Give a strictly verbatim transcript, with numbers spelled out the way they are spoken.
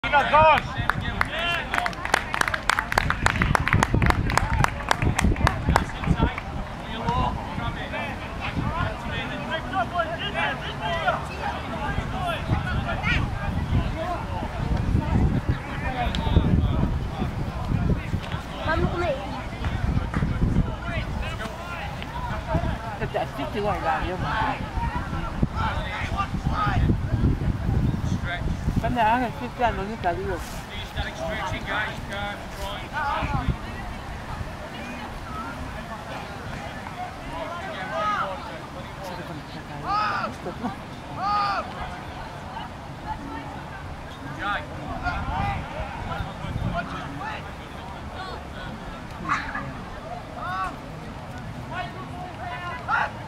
No, gone. Chắc chắn chứ ngoài làm chứ mà. Cái này là cái chân nó như cái gì rồi. What?